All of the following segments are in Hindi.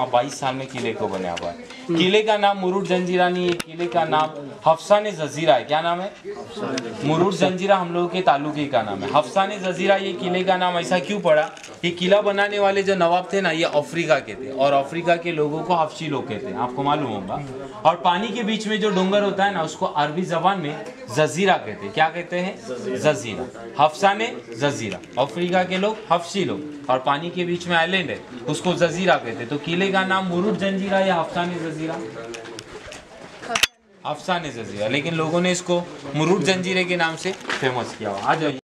22 साल में किले को बना हुआ है। किले का नाम मुरुड जंजीरा नहीं है, किले का नाम हफ्साने जजीरा है। क्या नाम है? मुरुड जंजीरा हम लोगों के तालुके का नाम है। हफ्साने जजीरा ये किले का नाम ऐसा क्यों पड़ा? ये किला बनाने वाले जो नवाब थे ना, ये अफ्रीका के थे और अफ्रीका के लोगों को हफ्शी लोग कहते हैं, आपको मालूम होगा। और पानी के बीच में जो डोंगर होता है ना, उसको अरबी जबान में जजीरा कहते हैं। क्या कहते हैं? जजीरा। हफ्साने जजीरा, अफ्रीका के लोग हफ्शी लोग, और पानी के बीच में आइलैंड है उसको जजीरा कहते हैं। तो किले का नाम मुरुड जंजीरा या हफ्साने जजीरा? अफसाने जजीरा, लेकिन लोगों ने इसको मुरुड जंजीरे के नाम से फेमस किया हुआ। आ जाइए।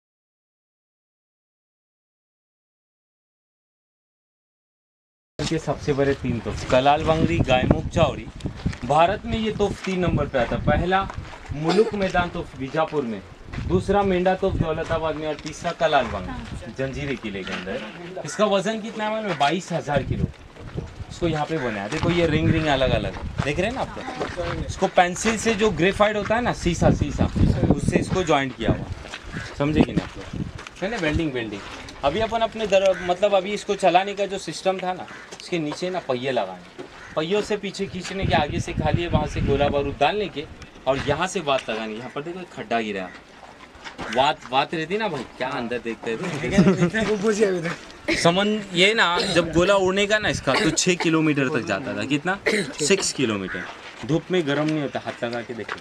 के सबसे बड़े 3 तोफ, कलाल बंगरी, गायमुख चावड़ी। भारत में ये तोफ 3 नंबर पे आता है। पहला मुलुक मैदान तोफ बीजापुर में, दूसरा मेंढा तोफ दौलताबाद में, और तीसरा कलाल बंगरी जंजीरे किले के अंदर। इसका वजन कितना है मालूम है? 22,000 किलो। इसको यहाँ पे बनाया, देखो ये रिंग अलग अलग देख रहे हैं ना आप लोग। इसको पेंसिल से जो ग्रेफाइट होता है ना, शीशा उससे इसको जॉइंट किया हुआ, समझे कि नहीं आप लोग, है ना? वेल्डिंग। अभी अपन अपने मतलब अभी इसको चलाने का जो सिस्टम था ना, इसके नीचे ना पहिए लगाने, पहियों से पीछे खींचने के, आगे से खाली है, वहाँ से गोला बारूद डालने के, और यहाँ से बात लगानी। यहाँ पर देखो एक खड्डा गिरा, बात रहती ना भाई, क्या अंदर देखते थे समन। ये ना जब गोला उड़ने का ना इसका, तो 6 किलोमीटर तक जाता था। कितना? 6 किलोमीटर। धूप में गर्म नहीं होता, हाथ लगा के देखो।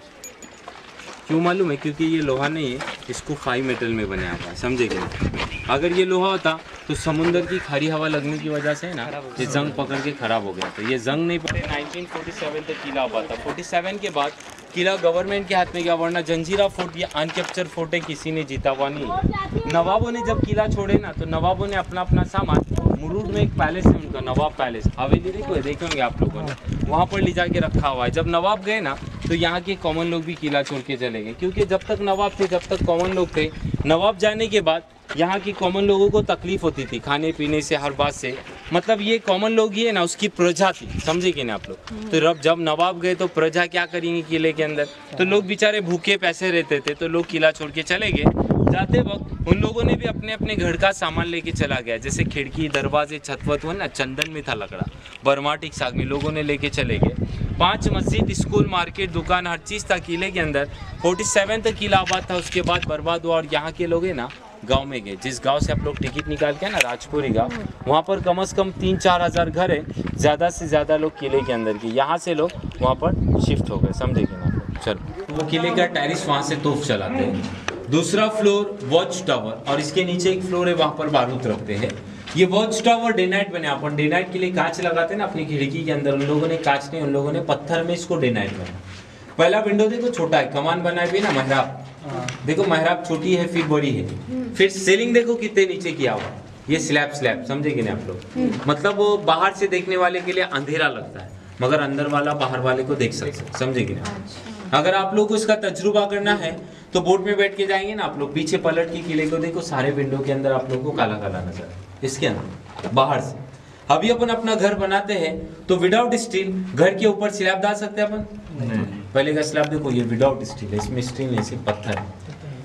क्यों मालूम है? क्योंकि ये लोहा नहीं है, इसको 5 मेटल में बनाया हुआ है, समझे कि नहीं? अगर ये लोहा होता तो समुंदर की खारी हवा लगने की वजह से ना ये जंग पकड़ के खराब हो गया। तो ये जंग नहीं पड़े। 1947 तक किला हुआ था। 47 के बाद किला गवर्नमेंट के हाथ में गया, वरना जंजीरा फोर्ट या अनकैप्चर फोर्ट है, किसी ने जीता हुआ नहीं है। नवाबों ने जब किला छोड़े ना, तो नवाबों ने अपना सामान, मुरुड में एक पैलेस है उनका, नवाब पैलेस, हवेली देखेंगे आप लोगों ने, वहाँ पर ले जाके रखा हुआ है। जब नवाब गए ना, तो यहाँ के कॉमन लोग भी किला छोड़ के चले गए, क्योंकि जब तक नवाब थे, जब तक कॉमन लोग थे, नवाब जाने के बाद यहाँ की कॉमन लोगों को तकलीफ होती थी, खाने पीने से, हर बात से। मतलब ये कॉमन लोग ही है ना, उसकी प्रजा थी, समझे कि नहीं आप लोग? तो जब नवाब गए तो प्रजा क्या करेंगे किले के अंदर? तो लोग बेचारे भूखे पैसे रहते थे, तो लोग किला छोड़ के चले गए। जाते वक्त उन लोगों ने भी अपने घर का सामान लेके चला गया, जैसे खिड़की, दरवाजे, छतवत हो ना, चंदन में था लकड़ा, बरमाटिक साग में लोगों ने लेके चले गए। 5 मस्जिद, स्कूल, मार्केट, दुकान, हर चीज़ था किले के अंदर। 47 तक किला आबाद था, उसके बाद बर्बाद हुआ। और यहाँ के लोग है ना, गांव में गए, जिस गांव से आप लोग टिकट निकाल के ना, राजपुरी गांव, वहाँ पर कम से कम 3-4 हज़ार घर है, ज़्यादा से ज़्यादा लोग किले के अंदर के, यहाँ से लोग वहाँ पर शिफ्ट हो गए, समझे कि ना? चलो, वो किले का टेरिस, वहाँ से तोफ चलाते हैं। दूसरा फ्लोर वॉच टावर, और इसके नीचे एक फ्लोर है, वहाँ पर बारूद रखते हैं। ये वॉच टावर डे नाइट बने। अपन डे नाइट के लिए कांच लगाते हैं ना अपनी खिड़की के अंदर, उन लोगों ने कांच नहीं, उन लोगों ने पत्थर में इसको डे नाइट बना। पहला विंडो देखो छोटा है, कमान बनाए भी ना, मेहराब देखो, मेहराब छोटी है फिर बड़ी है। फिर सीलिंग देखो कितने नीचे किया हुआ, ये स्लैब, समझे कि नहीं आप लोग? मतलब वो बाहर से देखने वाले के लिए अंधेरा लगता है, मगर अंदर वाला बाहर वाले को देख सकते, समझे कि नहीं? अगर आप लोग को इसका तजुर्बा करना है तो बोट में बैठ के जाएंगे ना आप लोग, पीछे पलट के किले को देखो, सारे विंडो के अंदर आप लोग को काला काला नजर, इसके अंदर बाहर से। अभी अपन अपना घर बनाते हैं तो विदाउट स्टील घर के ऊपर स्लैब डाल सकते हैं अपन? पहले का स्लैब देखो, ये विदाउट स्टील है, इसमें स्टील नहीं, सिर्फ पत्थर है।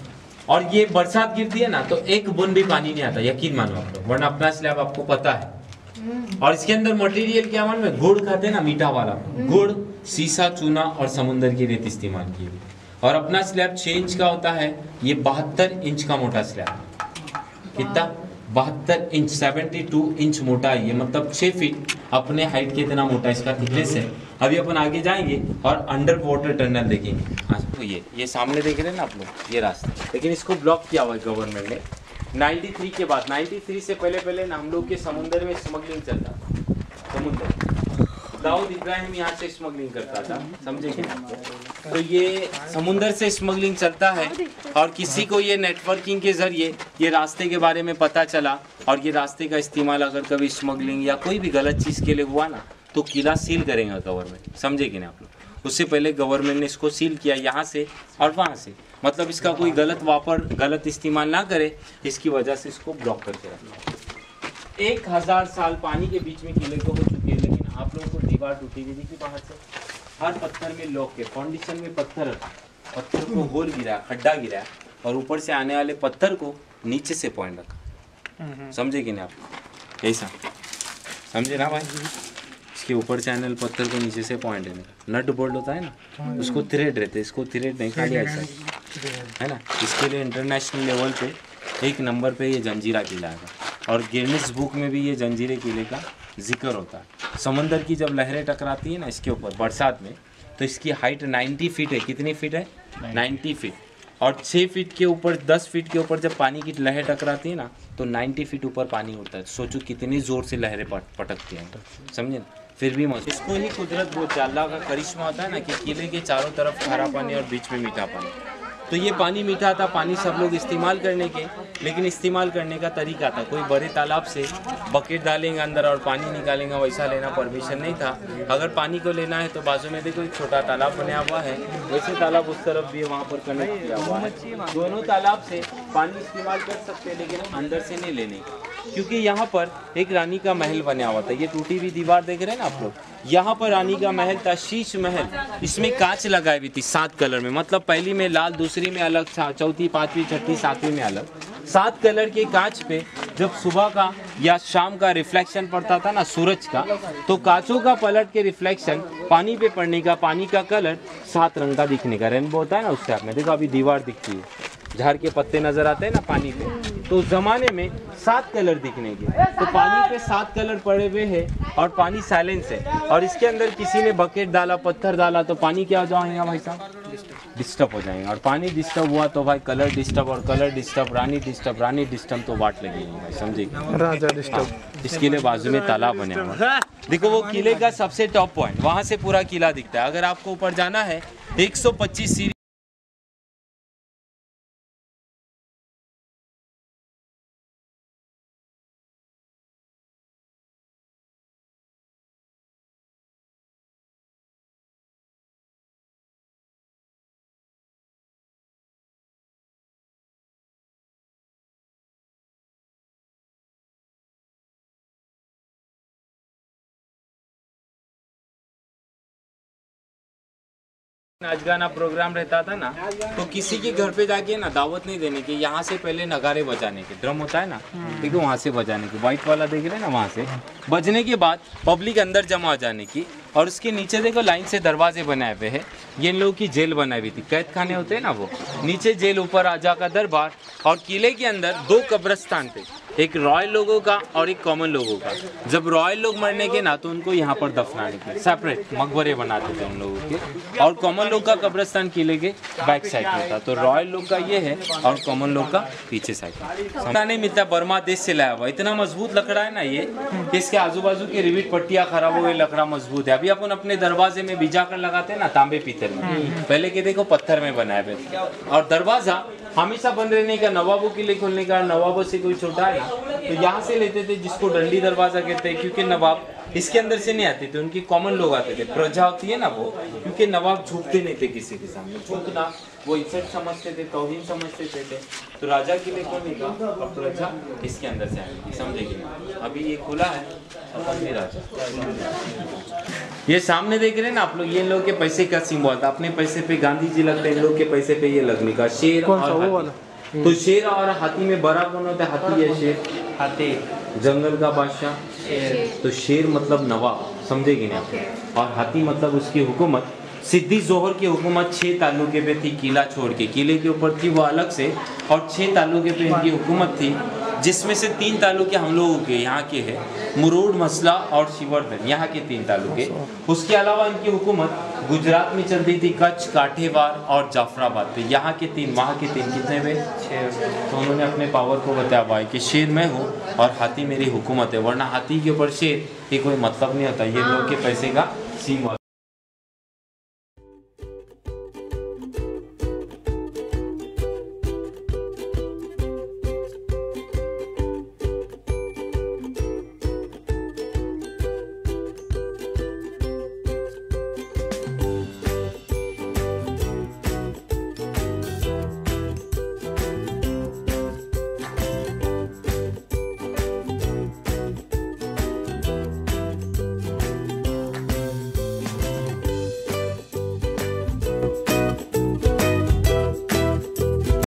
और ये बरसात गिरती है ना, तो एक बूंद भी पानी नहीं आता, यकीन मानो आप लोग, वरना अपना स्लैब आपको पता है। और इसके अंदर मटेरियल क्या मालूम है? गुड़ खाते हैं ना, मीठा वाला गुड़, शीशा, चूना और समुद्र की रेत इस्तेमाल की हुई। और अपना स्लैब 6 इंच का होता है, ये 72 इंच का मोटा स्लैब। कितना? 72 इंच, 72 इंच मोटा है ये, मतलब 6 फीट अपने हाइट के इतना मोटा इसका थिकनेस है। अभी अपन आगे जाएंगे और अंडर वाटर टनल देखेंगे। तो ये सामने देख रहे हैं ना आप लोग, ये रास्ता, लेकिन इसको ब्लॉक किया हुआ है गवर्नमेंट ने 93 के बाद। 93 से पहले ना हम लोग के समुद्र में स्मगलिंग चलता था, समुद्र, दाऊद इब्राहिम यहाँ से स्मगलिंग करता था, समझे कि? तो ये समुंदर से स्मगलिंग चलता है, और किसी को ये नेटवर्किंग के जरिए ये रास्ते के बारे में पता चला, और ये रास्ते का इस्तेमाल अगर कभी स्मगलिंग या कोई भी गलत चीज़ के लिए हुआ ना, तो किला सील करेंगे गवर्नमेंट, समझे कि नहीं आप लोग? उससे पहले गवर्नमेंट ने इसको सील किया यहाँ से और वहाँ से, मतलब इसका कोई गलत इस्तेमाल ना करे, इसकी वजह से इसको ब्लॉक करके रखा। 1000 साल पानी के बीच में किले को हो चुके हैं, लेकिन आप लोगों को दीवार टूटी हुई देखी बाहर से, हर पत्थर में लॉक के फाउंडेशन में पत्थर को होल गिरा, खड्डा गिरा, और ऊपर से आने वाले पत्थर को नीचे से पॉइंट रखा, समझे कि नहीं आप? ऐसा समझे ना भाई? इसके ऊपर चैनल पत्थर को नीचे से पॉइंट है, नट बोल्ट होता है ना, उसको थ्रेड रहते हैं, इसको थ्रेड नहीं खाली ऐसा है ना। इसके लिए इंटरनेशनल लेवल पे 1 नंबर पे ये जंजीरा किला है और गिनीज बुक में भी ये जंजीरे किले का जिक्र होता है। समंदर की जब लहरें टकराती है ना इसके ऊपर बरसात में, तो इसकी हाइट 90 फीट है। कितनी फीट है? 90 फीट। और 6 फीट के ऊपर 10 फीट के ऊपर जब पानी की लहर टकराती है ना, तो 90 फीट ऊपर पानी होता है। सोचो कितनी ज़ोर से लहरें पटकती हैं, समझे ना। फिर भी मौत, इसको ही कुदरत बोलते हैं। अल्लाह का करिश्मा होता है ना कि किले के चारों तरफ खारा पानी और बीच में मीठा पानी। तो ये पानी मीठा था, पानी सब लोग इस्तेमाल करने के, लेकिन इस्तेमाल करने का तरीका था, कोई बड़े तालाब से बकेट डालेंगे अंदर और पानी निकालेंगे, वैसा लेना परमिशन नहीं था। अगर पानी को लेना है तो बाजू में देखो एक छोटा तालाब बना हुआ है, वैसे तालाब उस तरफ भी वहाँ पर कनेक्ट किया हुआ है। दोनों तालाब से पानी इस्तेमाल कर सकते हैं, लेकिन अंदर से नहीं लेने, क्योंकि यहाँ पर एक रानी का महल बना हुआ था। ये टूटी हुई दीवार देख रहे हैं ना आप लोग, यहाँ पर रानी का महल था, शीश महल। इसमें कांच लगाई हुई थी 7 कलर में, मतलब पहली में लाल, दूसरी में अलग, चौथी, 5वीं, 6वीं, 7वीं में अलग। 7 कलर के कांच पे जब सुबह का या शाम का रिफ्लेक्शन पड़ता था ना सूरज का, तो कांचों का पलट के रिफ्लेक्शन पानी पे पड़ने का, पानी का कलर 7 रंग का दिखने का, रेनबो होता है ना उस टाइप में। देखो अभी दीवार दिखती है, झाड़ के पत्ते नजर आते हैं ना पानी पे, तो उस जमाने में 7 कलर दिखने के। तो पानी पे 7 कलर पड़े हुए हैं और पानी साइलेंस है, और इसके अंदर किसी ने बकेट डाला, पत्थर डाला, तो पानी क्या हो जाएगा भाई साहब? डिस्टर्ब हो जाएंगे। और पानी डिस्टर्ब हुआ तो भाई कलर डिस्टर्ब, और कलर डिस्टर्ब, रानी डिस्टर्ब, रानी डिस्टर्ब, तो वाट लगेगी भाई, समझे? राजा डिस्टर्ब। इसके लिए बाजू में तालाब बने हुआ। देखो वो किले का सबसे टॉप पॉइंट, वहाँ से पूरा किला दिखता है। अगर आपको ऊपर जाना है 125 सीढ़ी नाच गाना प्रोग्राम रहता था ना, तो किसी के घर पे जाके ना दावत नहीं देने की, यहाँ से पहले नगारे बजाने के, ड्रम होता है ना, ठीक है, वहाँ से बजाने की, व्हाइट वाला देख रहे हैं ना, वहाँ से बजने के बाद पब्लिक अंदर जमा हो जाने की। और उसके नीचे देखो लाइन से दरवाजे बनाए हुए हैं, ये इन लोगों की जेल बनाई हुई थी, कैद खाने होते हैं ना वो, नीचे जेल, ऊपर राजा का दरबार। और किले के अंदर 2 कब्रिस्तान थे, एक रॉयल लोगों का और एक कॉमन लोगों का। जब रॉयल लोग मरने के ना, तो उनको यहाँ पर दफनाने के सेपरेट मकबरे बनाते थे उन लोगों के, और कॉमन लोग का कब्रिस्तान किले के बैक साइड में था। तो रॉयल लोग का ये है और कॉमन लोग का पीछे साइड में। नहीं मिलता, बर्मा देश से लाया हुआ, इतना मजबूत लकड़ा है ना ये, इसके आजू बाजू की रिविट पट्टियाँ खराब हो गई, लकड़ा मजबूत है। अभी अपन अपने दरवाजे में भिजा कर लगाते हैं ना, तांबे पीतल में, पहले के देखो पत्थर में बनाए हुए थे। और दरवाजा हमेशा बंद रहने का, नवाबों के लिए खोलने का, नवाबों से कोई छोटा है तो यहाँ से लेते थे, जिसको डंडी दरवाजा कहते हैं, क्योंकि नवाब इसके अंदर से नहीं आते थे, उनके कॉमन लोग आते थे, प्रजा होती है ना वो, क्योंकि नवाब झुकते नहीं थे किसी के सामने, झुकना वो इज्जत समझते थे, तौहीन समझते थे। तो राजा के लिए कौन निकला और प्रजा इसके अंदर से आएगी, समझेगी। अभी ये खुला है अपन भी राजा। ये सामने देख रहे हैं ना आप लोग, ये इन लोगों के पैसे का सिंबल था, अपने पैसे पे गांधी जी लगते हैं, इन लोग के पैसे पे ये लगने का शेर और हाथी। तो शेर और हाथी में बड़ा कौन होता है? हाथी या शेर? हाथी। जंगल का बादशाह शेर, तो शेर मतलब नवाब, समझेगी ना आप, और हाथी मतलब उसकी हुकूमत। सिद्दी जोहर की हुकूमत 6 तालुके पे थी, किला छोड़ के, किले के ऊपर थी वो अलग से, और 6 तालुके पे इनकी हुकूमत थी, जिसमें से 3 तालुके हम लोगों के यहाँ के हैं, मुरूड, मसला और शिवर्धन, यहाँ के 3 तालुके। उसके अलावा इनकी हुकूमत गुजरात में चलती थी, कच्छ, काठेवार और जाफराबाद पे, यहाँ के 3, वहाँ के 3, कितने हुए? 6। तो उन्होंने अपने पावर को बताया भाई कि शेर मैं हूँ और हाथी मेरी हुकूमत है, वरना हाथी के ऊपर शेर ये कोई मतलब नहीं होता, ये लोग के पैसे का सीमा।